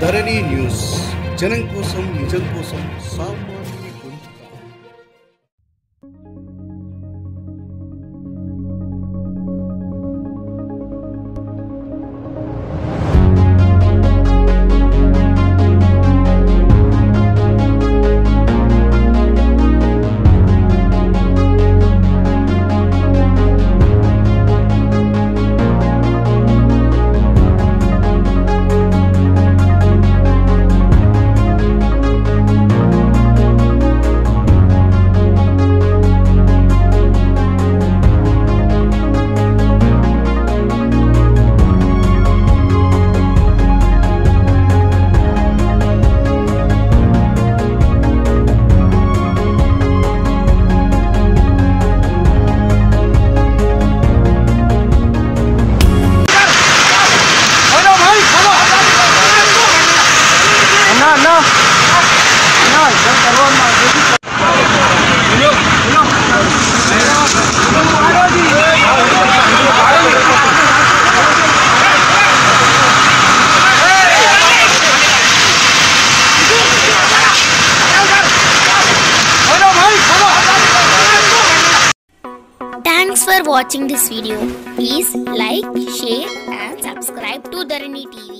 ధరణి news, జనం కోసం, నిజం కోసం, సామాన్యుని గొంతుక. Thanks for watching this video. Please like, share and subscribe to Dharani TV.